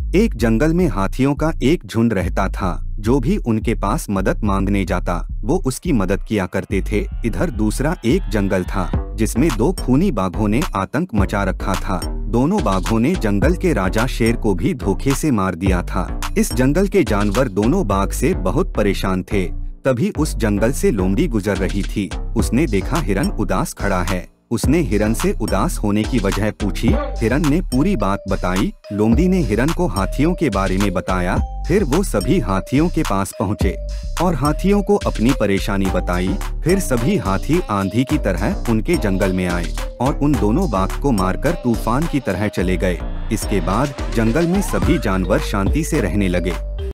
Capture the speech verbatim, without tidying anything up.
एक जंगल में हाथियों का एक झुंड रहता था। जो भी उनके पास मदद मांगने जाता वो उसकी मदद किया करते थे। इधर दूसरा एक जंगल था जिसमें दो खूनी बाघों ने आतंक मचा रखा था। दोनों बाघों ने जंगल के राजा शेर को भी धोखे से मार दिया था। इस जंगल के जानवर दोनों बाघ से बहुत परेशान थे। तभी उस जंगल से लोमड़ी गुजर रही थी। उसने देखा हिरन उदास खड़ा है। उसने हिरन से उदास होने की वजह पूछी। हिरन ने पूरी बात बताई। लोमड़ी ने हिरन को हाथियों के बारे में बताया। फिर वो सभी हाथियों के पास पहुँचे और हाथियों को अपनी परेशानी बताई। फिर सभी हाथी आंधी की तरह उनके जंगल में आए और उन दोनों बाघ को मारकर तूफान की तरह चले गए। इसके बाद जंगल में सभी जानवर शांति से रहने लगे।